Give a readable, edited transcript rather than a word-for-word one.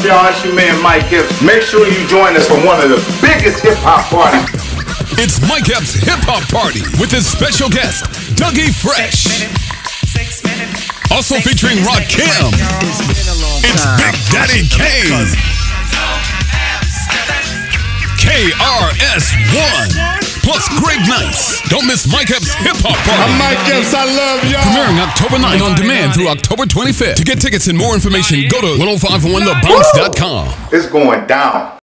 y'all? It's your man Mike Epps. Make sure you join us for one of the biggest hip-hop parties. It's Mike Epps' hip-hop party with his special guest, Dougie Fresh. Also featuring Rakim. It's Big Daddy Kane. KRS-One. Plus Greg Nice. Don't miss Mike Epps' hip-hop party. I'm Mike Epps, I love y'all. Premiering October 9th on demand through October 25th. To get tickets and more information, go to 1051thebounce.com. It's going down.